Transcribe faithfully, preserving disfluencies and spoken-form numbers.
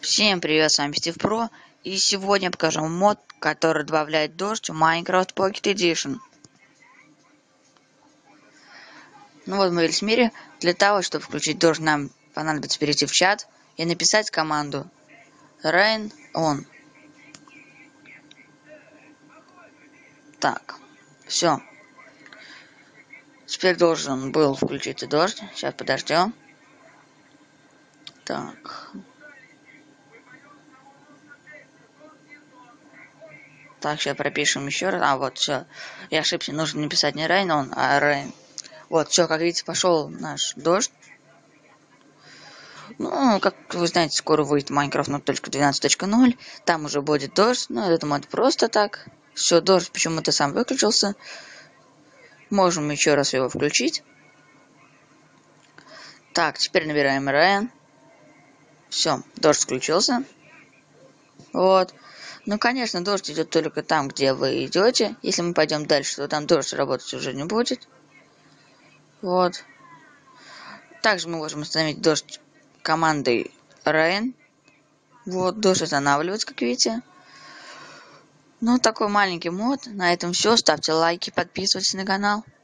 Всем привет, с вами Стив Про, и сегодня я покажу вам мод, который добавляет дождь в Minecraft Pocket Edition. Ну вот мы в мире. Для того, чтобы включить дождь, нам понадобится перейти в чат и написать команду Rain On. Так, все. Теперь должен был включиться дождь. Сейчас подождем. Так. Так, сейчас пропишем еще раз. А, вот, все. Я ошибся, нужно написать не Rain On, а Rain. Вот, все, как видите, пошел наш дождь. Ну, как вы знаете, скоро выйдет Minecraft ноль точка двенадцать точка ноль. Там уже будет дождь. Ну, это мод просто так. Все, дождь почему-то сам выключился. Можем еще раз его включить. Так, теперь набираем Rain. Все, дождь включился. Вот. Ну, конечно, дождь идет только там, где вы идете. Если мы пойдем дальше, то там дождь работать уже не будет. Вот. Также мы можем остановить дождь командой Rain. Вот, дождь останавливается, как видите. Ну, такой маленький мод. На этом все. Ставьте лайки, подписывайтесь на канал.